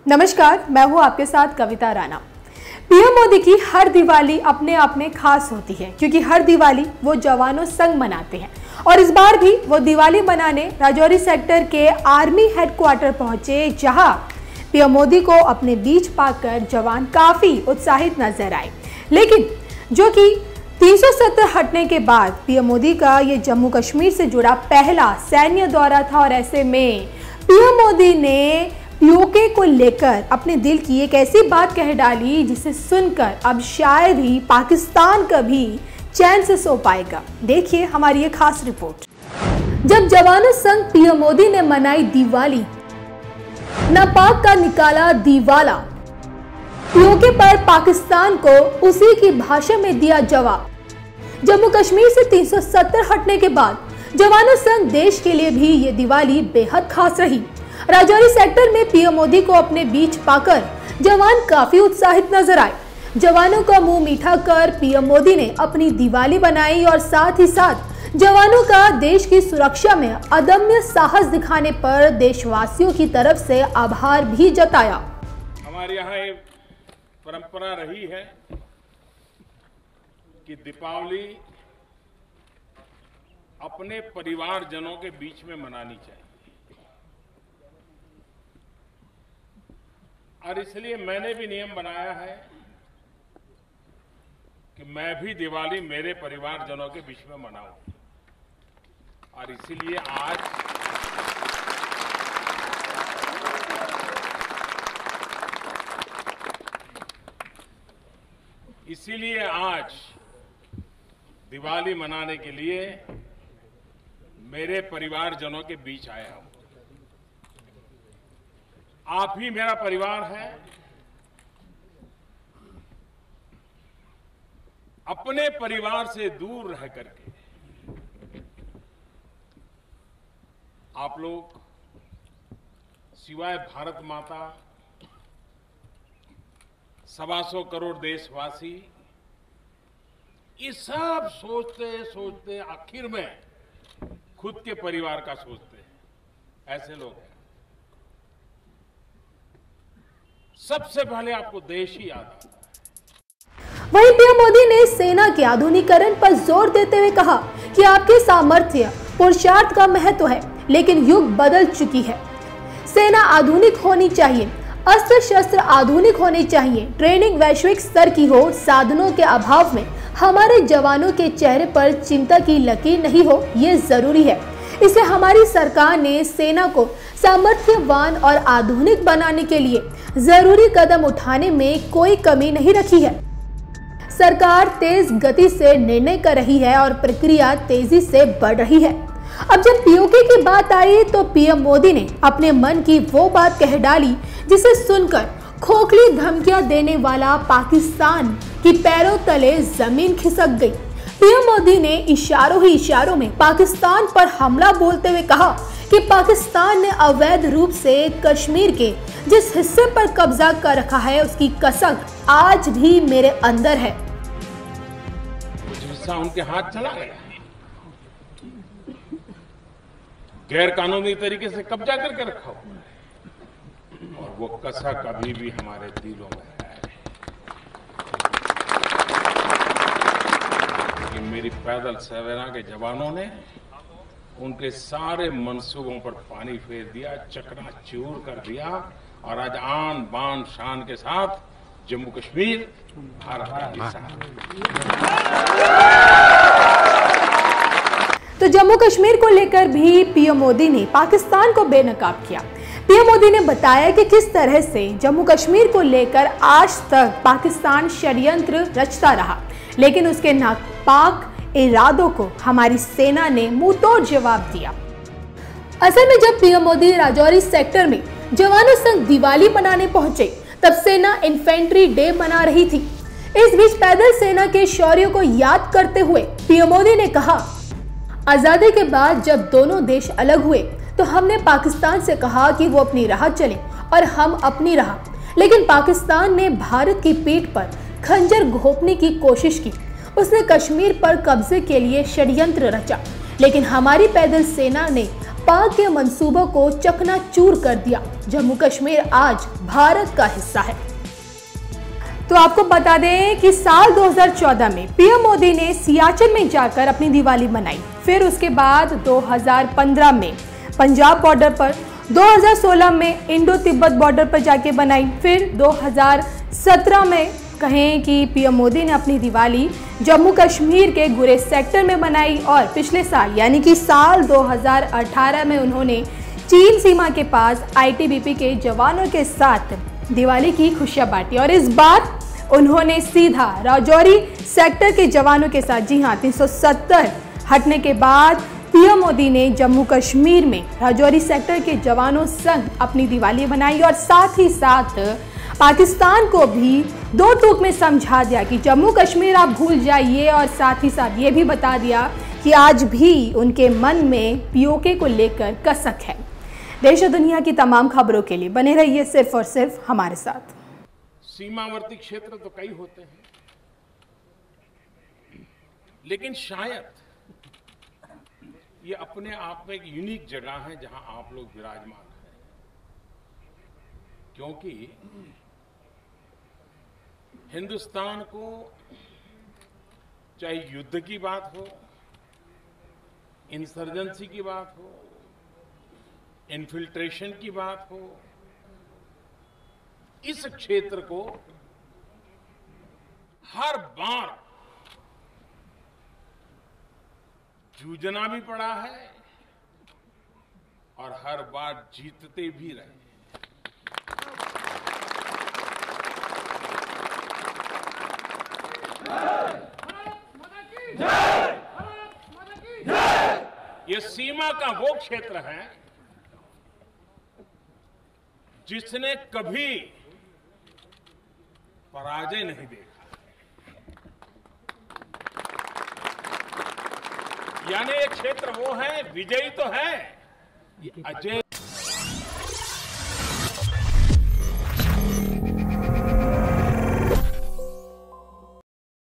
नमस्कार, मैं हूं आपके साथ कविता राणा। पीएम मोदी की हर दिवाली अपने आप में खास होती है क्योंकि हर दिवाली वो जवानों संग मनाते हैं और इस बार भी वो दिवाली मनाने राजौरी सेक्टर के आर्मी हेडक्वार्टर पहुंचे, जहां पीएम मोदी को अपने बीच पाकर जवान काफी उत्साहित नजर आए। लेकिन जो कि 370 हटने के बाद पीएम मोदी का ये जम्मू कश्मीर से जुड़ा पहला सैन्य दौरा था और ऐसे में पीएम मोदी ने पीओके को लेकर अपने दिल की एक ऐसी बात कह डाली जिसे सुनकर अब शायद ही पाकिस्तान कभी चैन से सो पाएगा। देखिए हमारी ये खास रिपोर्ट। जब जवानों संग पीएम मोदी ने मनाई दिवाली, नापाक का निकाला दीवाला, पीओके पर पाकिस्तान को उसी की भाषा में दिया जवाब। जम्मू कश्मीर से 370 हटने के बाद जवानों संग देश के लिए भी ये दिवाली बेहद खास रही। राजौरी सेक्टर में पीएम मोदी को अपने बीच पाकर जवान काफी उत्साहित नजर आए। जवानों का मुंह मीठा कर पीएम मोदी ने अपनी दिवाली बनाई और साथ ही साथ जवानों का देश की सुरक्षा में अदम्य साहस दिखाने पर देशवासियों की तरफ से आभार भी जताया। हमारे यहाँ एक परंपरा रही है कि दीपावली अपने परिवारजनों के बीच में मनानी चाहिए और इसलिए मैंने भी नियम बनाया है कि मैं भी दिवाली मेरे परिवारजनों के बीच में मनाऊं और इसीलिए आज दिवाली मनाने के लिए मेरे परिवारजनों के बीच आया हूं। आप ही मेरा परिवार है। अपने परिवार से दूर रह करके आप लोग सिवाय भारत माता, 125 करोड़ देशवासी, ये सब सोचते सोचते आखिर में खुद के परिवार का सोचते हैं। ऐसे लोग हैं। सबसे पहले आपको देश ही याद आता है। वहीं पीएम मोदी ने सेना के आधुनिकीकरण पर जोर देते हुए कहा कि आपके सामर्थ्य पुरुषार्थ का महत्व है, लेकिन युग बदल चुकी है। सेना आधुनिक होनी चाहिए, अस्त्र शस्त्र आधुनिक होने चाहिए, ट्रेनिंग वैश्विक स्तर की हो, साधनों के अभाव में हमारे जवानों के चेहरे पर चिंता की लकीर नहीं हो, ये जरूरी है। इसलिए हमारी सरकार ने सेना को सामर्थ्यवान और आधुनिक बनाने के लिए जरूरी कदम उठाने में कोई कमी नहीं रखी है। सरकार तेज गति से निर्णय कर रही है और प्रक्रिया तेजी से बढ़ रही है। अब जब पीओके की बात आई तो पीएम मोदी ने अपने मन की वो बात कह डाली जिसे सुनकर खोखली धमकियां देने वाला पाकिस्तान की पैरों तले जमीन खिसक गई। पीएम मोदी ने इशारों ही इशारों में पाकिस्तान पर हमला बोलते हुए कहा कि पाकिस्तान ने अवैध रूप से कश्मीर के जिस हिस्से पर कब्जा कर रखा है उसकी कसक आज भी मेरे अंदर है। कुछ हिस्सा उनके हाथ चला गया, गैर कानूनी तरीके से कब्जा करके रखा हुआ और वो कसक अभी भी हमारे दिलों में है। मेरी पैदल सेना के जवानों ने उनके सारे मंसूबों पर पानी फेर दिया, चकनाचूर कर दिया और आज आन बान शान के साथ जम्मू कश्मीर भारत का हिस्सा है। तो जम्मू कश्मीर को लेकर भी पीएम मोदी ने पाकिस्तान को बेनकाब किया। पीएम मोदी ने बताया कि किस तरह से जम्मू कश्मीर को लेकर आज तक पाकिस्तान षड्यंत्र रचता रहा, लेकिन उसके नापाक इरादों को हमारी सेना ने मुंहतोड़ जवाब दिया। असल में जब पीएम मोदी राजौरी सेक्टर में जवानों संग दिवाली मनाने पहुंचे तब सेना इन्फेंट्री डे मना रही थी। इस बीच पैदल सेना के शौर्य को याद करते हुए पीएम मोदी ने कहा, आजादी के बाद जब दोनों देश अलग हुए तो हमने पाकिस्तान से कहा कि वो अपनी राह चले और हम अपनी राह, लेकिन पाकिस्तान ने भारत की पीठ पर खंजर घोंपने की कोशिश की। उसने कश्मीर पर कब्जे के लिए षड्यंत्र रचा, लेकिन हमारी पैदल सेना ने पाक के मंसूबों को चकनाचूर कर दिया। जम्मू कश्मीर आज भारत का हिस्सा है। तो आपको बता दें कि साल 2014 में पीएम मोदी ने सियाचिन में जाकर अपनी दिवाली मनाई। फिर उसके बाद 2015 में पंजाब बॉर्डर पर, 2016 में इंडो तिब्बत बॉर्डर पर जाके बनाई। फिर 2017 में कहें कि पीएम मोदी ने अपनी दिवाली जम्मू कश्मीर के गुरेज सेक्टर में बनाई और पिछले साल यानी कि साल 2018 में उन्होंने चीन सीमा के पास आईटीबीपी के जवानों के साथ दिवाली की खुशियां बांटी। और इस बार उन्होंने सीधा राजौरी सेक्टर के जवानों के साथ, जी हां, 370 हटने के बाद पीएम मोदी ने जम्मू कश्मीर में राजौरी सेक्टर के जवानों संग अपनी दिवाली मनाई और साथ ही साथ पाकिस्तान को भी दो टूक में समझा दिया कि जम्मू कश्मीर आप भूल जाइए, और साथ ही साथ ये भी बता दिया कि आज भी उनके मन में पीओके को लेकर कसक है। देश और दुनिया की तमाम खबरों के लिए बने रहिए सिर्फ और सिर्फ हमारे साथ। सीमावर्ती क्षेत्र तो कई होते हैं, लेकिन शायद ये अपने आप में एक यूनिक जगह है जहां आप लोग विराजमान हैं, क्योंकि हिंदुस्तान को चाहे युद्ध की बात हो, इंसर्जेंसी की बात हो, इन्फिल्ट्रेशन की बात हो, इस क्षेत्र को हर बार जूझना भी पड़ा है और हर बार जीतते भी रहे। ये सीमा का वो क्षेत्र है जिसने कभी पराजय नहीं देखा, यानी ये क्षेत्र वो है, विजयी तो है, ये अजय